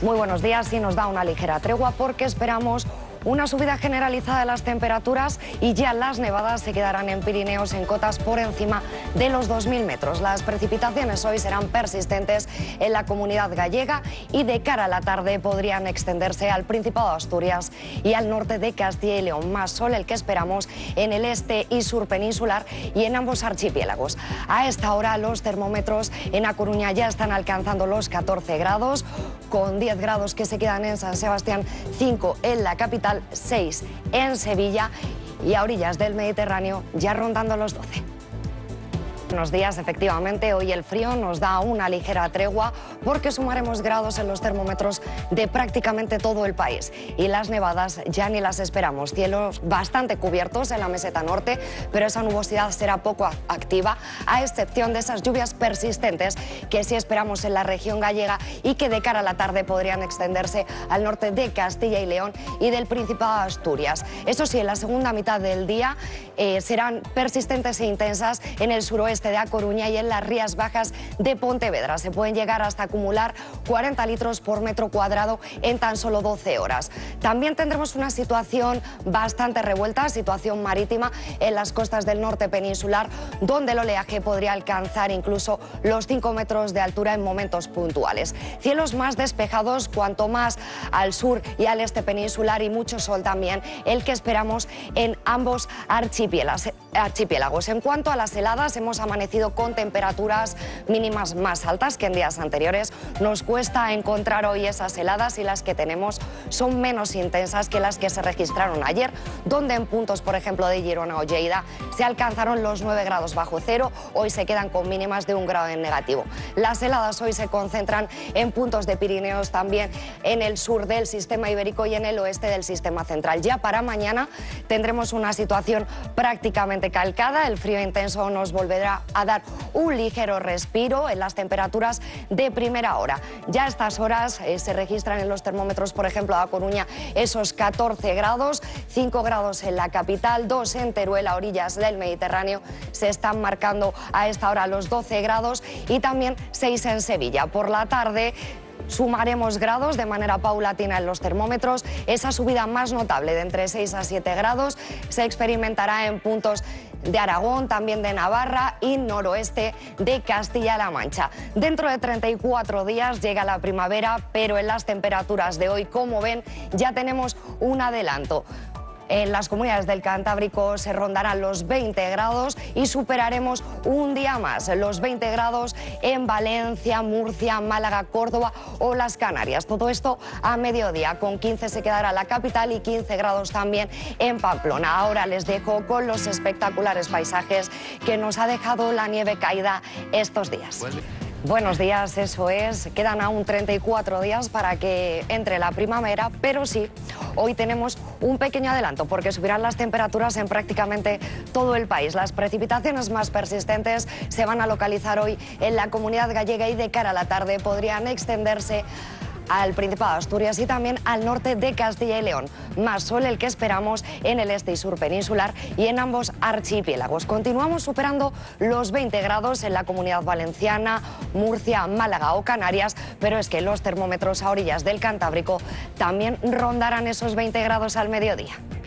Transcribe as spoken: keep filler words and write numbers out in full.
Muy buenos días y nos da una ligera tregua porque esperamos una subida generalizada de las temperaturas y ya las nevadas se quedarán en Pirineos en cotas por encima de los dos mil metros. Las precipitaciones hoy serán persistentes en la comunidad gallega y de cara a la tarde podrían extenderse al Principado de Asturias y al norte de Castilla y León. Más sol el que esperamos en el este y sur peninsular y en ambos archipiélagos. A esta hora los termómetros en A Coruña ya están alcanzando los catorce grados, con diez grados que se quedan en San Sebastián, cinco en la capital, seis en Sevilla y a orillas del Mediterráneo ya rondando los doce. Buenos días, efectivamente, hoy el frío nos da una ligera tregua porque sumaremos grados en los termómetros de prácticamente todo el país y las nevadas ya ni las esperamos. Cielos bastante cubiertos en la meseta norte, pero esa nubosidad será poco activa, a excepción de esas lluvias persistentes que sí esperamos en la región gallega y que de cara a la tarde podrían extenderse al norte de Castilla y León y del Principado de Asturias. Eso sí, en la segunda mitad del día eh, serán persistentes e intensas en el suroeste de A Coruña y en las Rías Bajas de Pontevedra. Se pueden llegar hasta acumular cuarenta litros por metro cuadrado en tan solo doce horas. También tendremos una situación bastante revuelta, situación marítima en las costas del norte peninsular, donde el oleaje podría alcanzar incluso los cinco metros de altura en momentos puntuales. Cielos más despejados cuanto más al sur y al este peninsular y mucho sol también, el que esperamos en ambos archipiélagos. En cuanto a las heladas, hemos amanecido con temperaturas mínimas más altas que en días anteriores. Nos cuesta encontrar hoy esas heladas y las que tenemos son menos intensas que las que se registraron ayer, donde en puntos, por ejemplo, de Girona o Lleida se alcanzaron los nueve grados bajo cero. Hoy se quedan con mínimas de un grado en negativo. Las heladas hoy se concentran en puntos de Pirineos, también en el sur del sistema ibérico y en el oeste del sistema central. Ya para mañana tendremos una situación prácticamente calcada. El frío intenso nos volverá a dar un ligero respiro en las temperaturas de primera hora. Ya a estas horas eh, se registran en los termómetros, por ejemplo, a Coruña, esos catorce grados, cinco grados en la capital, dos en Teruel, a orillas del Mediterráneo. Se están marcando a esta hora los doce grados y también seis en Sevilla. Por la tarde sumaremos grados de manera paulatina en los termómetros. Esa subida más notable de entre seis a siete grados se experimentará en puntos de Aragón, también de Navarra y noroeste de Castilla-La Mancha. Dentro de treinta y cuatro días llega la primavera, pero en las temperaturas de hoy, como ven, ya tenemos un adelanto. En las comunidades del Cantábrico se rondarán los veinte grados y superaremos un día más los veinte grados en Valencia, Murcia, Málaga, Córdoba o las Canarias. Todo esto a mediodía. Con quince se quedará la capital y quince grados también en Pamplona. Ahora les dejo con los espectaculares paisajes que nos ha dejado la nieve caída estos días. Buenos días, eso es. Quedan aún treinta y cuatro días para que entre la primavera, pero sí, hoy tenemos un pequeño adelanto porque subirán las temperaturas en prácticamente todo el país. Las precipitaciones más persistentes se van a localizar hoy en la comunidad gallega y de cara a la tarde podrían extenderse al Principado de Asturias y también al norte de Castilla y León. Más sol el que esperamos en el este y sur peninsular y en ambos archipiélagos. Continuamos superando los veinte grados en la Comunidad Valenciana, Murcia, Málaga o Canarias, pero es que los termómetros a orillas del Cantábrico también rondarán esos veinte grados al mediodía.